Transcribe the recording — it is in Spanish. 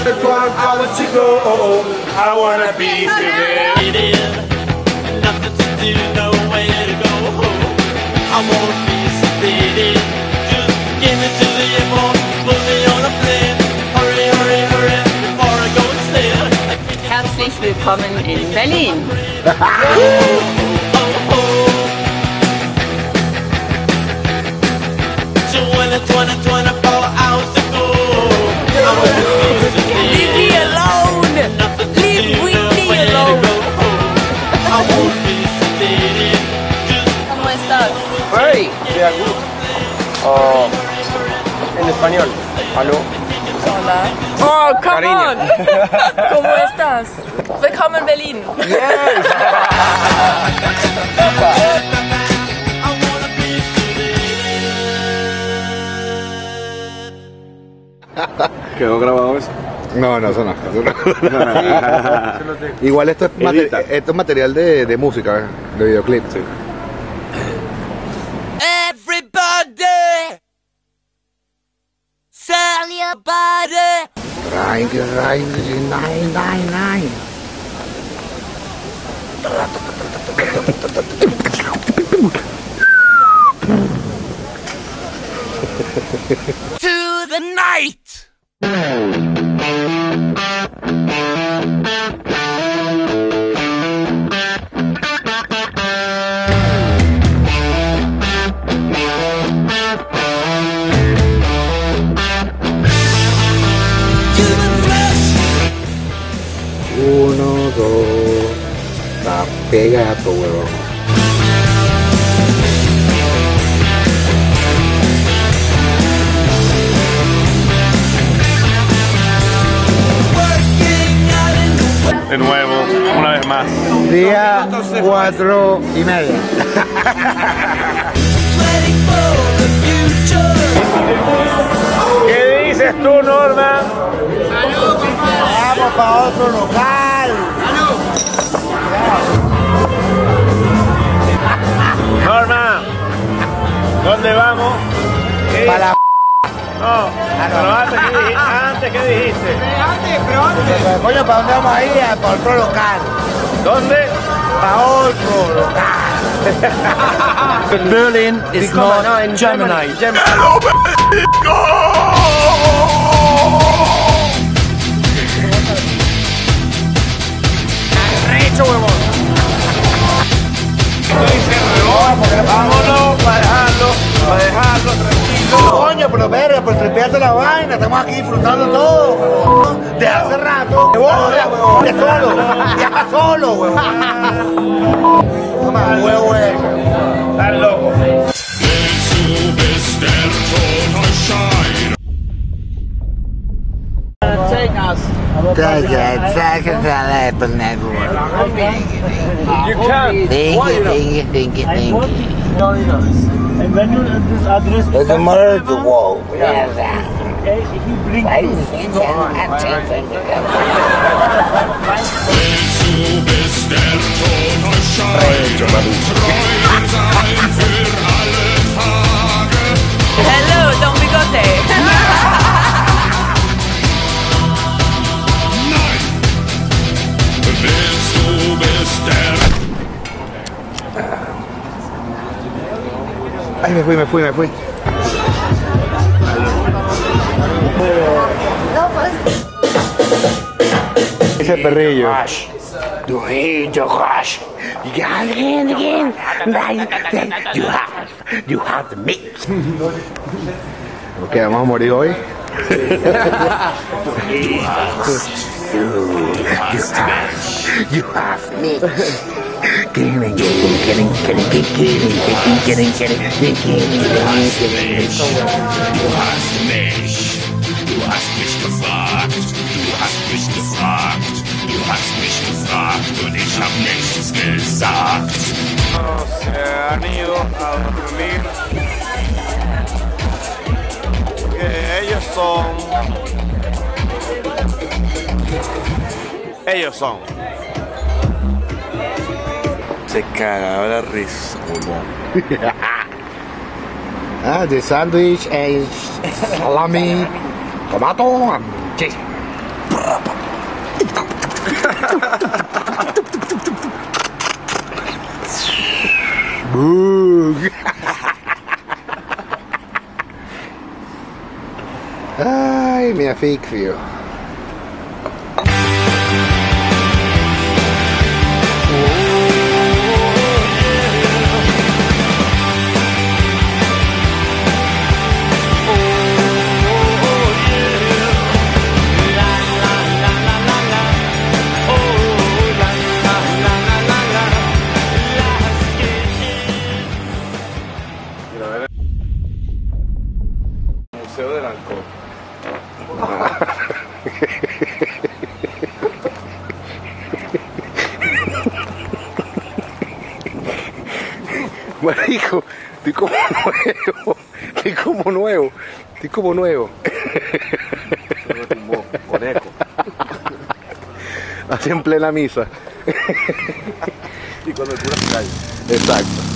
That's why I want to go. I wanna be sedated. Nothing to do, nowhere to go. I wanna be sedated. Just get me to the airport, put me on a plane. Hurry, hurry, hurry, before I go insane. Herzlich willkommen in Berlin. 24 hours to go. Leave me alone. Leave Whitney alone. ¿Cómo estás? Hey, en español. Aló. Hola. Oh, come on. ¿Cómo estás? Willkommen in Berlin. Yes. ¿Quedó grabado eso? No, eso no. Igual esto es material de música, de videoclip. Sí. Everybody, sell your body. To the night. Uno, dos, está pegado, huevón. De nuevo, una vez más. Día 4:30. ¿Qué dices tú, Norma? Vamos para otro local. Norma, ¿dónde vamos? Para la... No, pero antes, ¿qué dijiste? Coño, ¿para dónde vamos a ir? Para otro local. ¿Dónde? Para otro local. Berlin is not Germany. Vámonos para dejarlo tranquilo. Coño, pero verga, pues tripeate la vaina. Estamos aquí disfrutando todo, huevón. De hace rato. Huevón, viaja solo, huevón. Toma, huevo eso. Estás loco. You can't. Thank you. And when you this address is the mother of the wall. He brings Hello, Don Bigote. Ay, me fui. Ese perrillo. Du hate your gosh. Again. You have to mix. Ok, vamos a morir hoy. You have mix. Und ich hab nichts gesagt. Se han ido a dormir. Ellos son. Se cagaba la risa, The sandwich and salami, tomato, and cheese. Ay, mi asfixio. Museo del Alcohol. Marico, estoy como nuevo. Estoy como nuevo. Estoy como nuevo. Así en plena misa. Y cuando el cura se cae. Exacto.